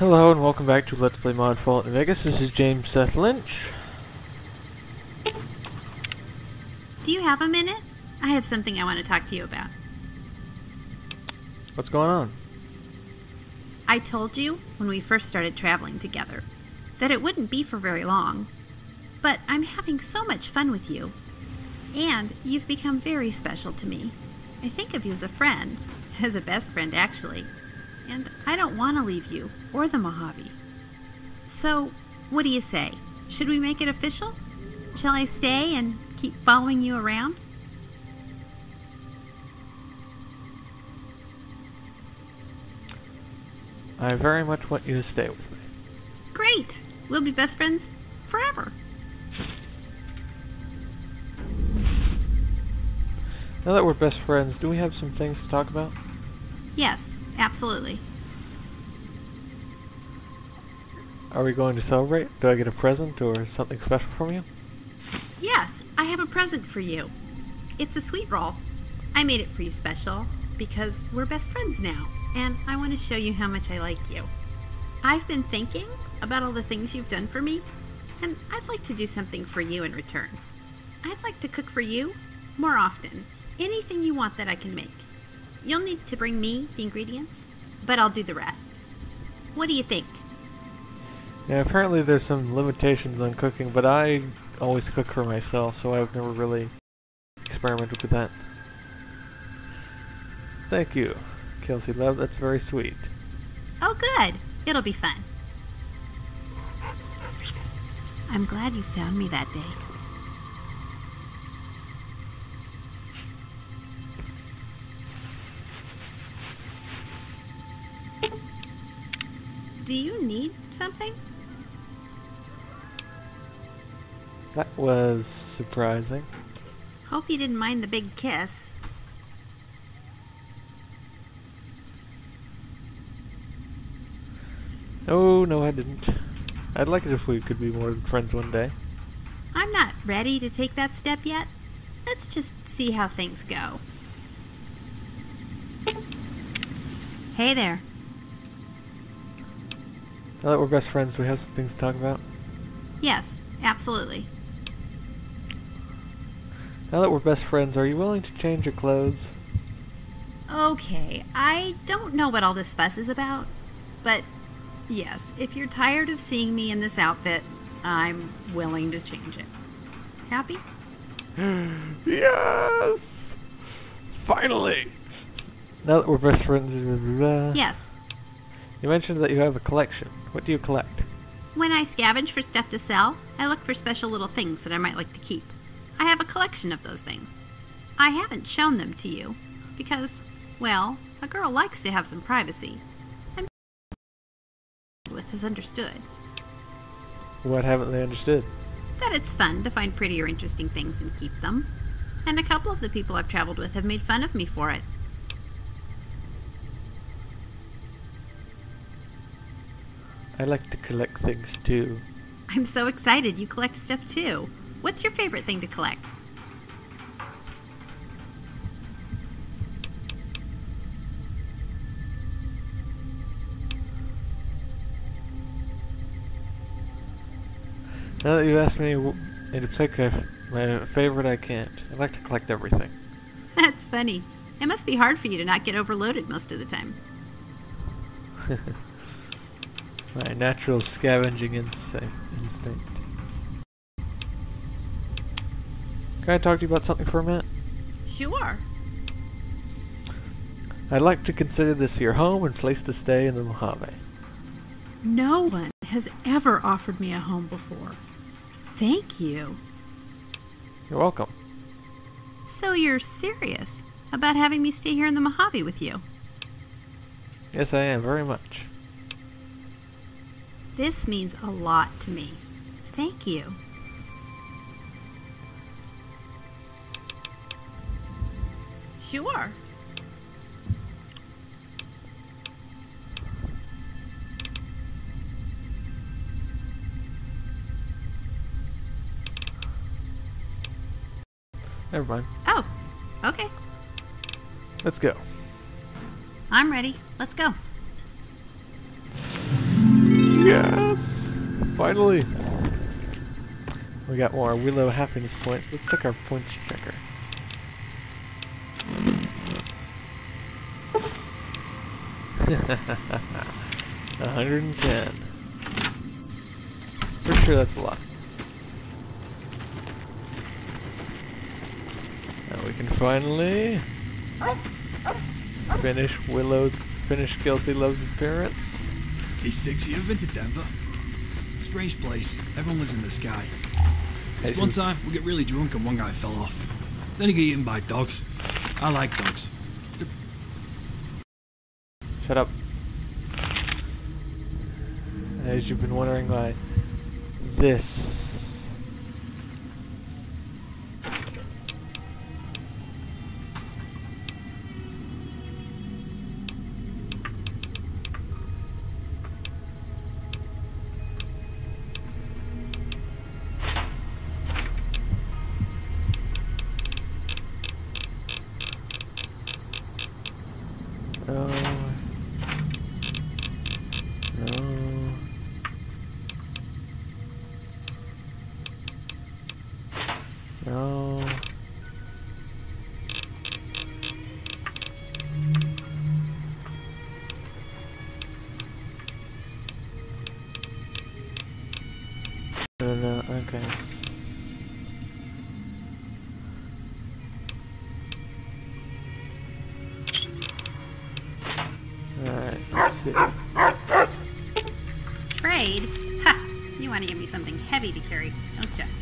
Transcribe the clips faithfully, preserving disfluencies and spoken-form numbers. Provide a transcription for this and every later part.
Hello and welcome back to Let's Play Mod Fallout New Vegas. This is James Seth Lynch. Do you have a minute? I have something I want to talk to you about. What's going on? I told you when we first started traveling together that it wouldn't be for very long. But I'm having so much fun with you. And you've become very special to me. I think of you as a friend, as a best friend actually. And I don't want to leave you, or the Mojave. So, what do you say? Should we make it official? Shall I stay and keep following you around? I very much want you to stay with me. Great! We'll be best friends forever. Now that we're best friends, do we have some things to talk about? Yes, absolutely. Are we going to celebrate? Do I get a present or something special from you? Yes, I have a present for you. It's a sweet roll. I made it for you special because we're best friends now, and I want to show you how much I like you. I've been thinking about all the things you've done for me, and I'd like to do something for you in return. I'd like to cook for you more often. Anything you want that I can make. You'll need to bring me the ingredients, but I'll do the rest. What do you think? Yeah, apparently there's some limitations on cooking, but I always cook for myself, so I've never really experimented with that. Thank you, Kelsilove. That's very sweet. Oh, good. It'll be fun. I'm glad you found me that day. Do you need something? That was surprising. Hope you didn't mind the big kiss. Oh, no I didn't. I'd like it if we could be more than friends one day. I'm not ready to take that step yet. Let's just see how things go. Hey there. Now that we're best friends, we have some things to talk about. Yes, absolutely. Now that we're best friends, are you willing to change your clothes? Okay, I don't know what all this fuss is about, but yes, if you're tired of seeing me in this outfit, I'm willing to change it. Happy? Yes! Finally! Now that we're best friends... Uh, Yes. You mentioned that you have a collection. What do you collect? When I scavenge for stuff to sell, I look for special little things that I might like to keep. I have a collection of those things. I haven't shown them to you because, well, a girl likes to have some privacy. And with has understood. What haven't they understood? That it's fun to find pretty or interesting things and keep them. And a couple of the people I've traveled with have made fun of me for it. I like to collect things too. I'm so excited you collect stuff too. What's your favorite thing to collect? Now that you asked me w in particular, my favorite, I can't. I like to collect everything. That's funny. It must be hard for you to not get overloaded most of the time. My natural scavenging insi instinct. Can I talk to you about something for a minute? Sure. I'd like to consider this your home and place to stay in the Mojave. No one has ever offered me a home before. Thank you. You're welcome. So you're serious about having me stay here in the Mojave with you? Yes, I am, very much. This means a lot to me. Thank you. Sure. Never mind. Oh, okay. Let's go. I'm ready. Let's go. Yes! Finally! We got more Willow happiness points. Let's check our points checker. one hundred ten. Pretty sure that's a lot. Now we can finally finish Willow's, finish Kelsilove's appearance. Hey, Six, you ever been to Denver? Strange place. Everyone lives in the sky. This one time, we get really drunk and one guy fell off. Then he got eaten by dogs. I like dogs. Shut up. As you've been wondering why this No. No. No. No, no, okay. Alright, let's see. Trade? Ha! You want to give me something heavy to carry, don't you?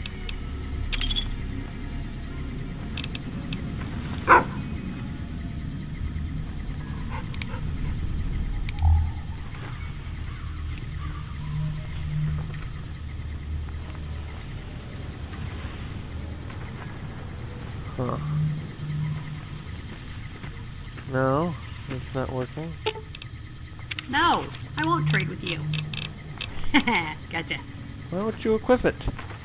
Huh. No, it's not working. No, I won't trade with you. Gotcha. Why would you equip it?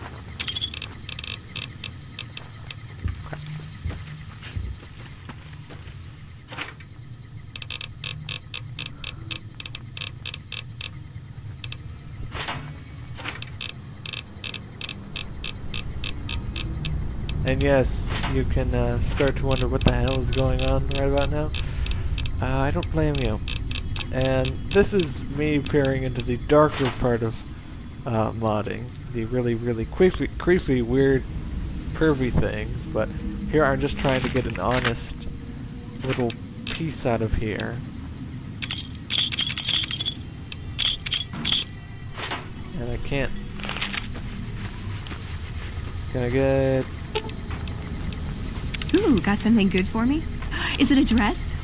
And yes, you can uh, start to wonder what the hell is going on right about now. Uh, I don't blame you. And this is me peering into the darker part of uh, modding. The really, really creepy, creepy, weird, pervy things. But here I'm just trying to get an honest little piece out of here. And I can't. Can I get... Ooh, got something good for me? Is it a dress?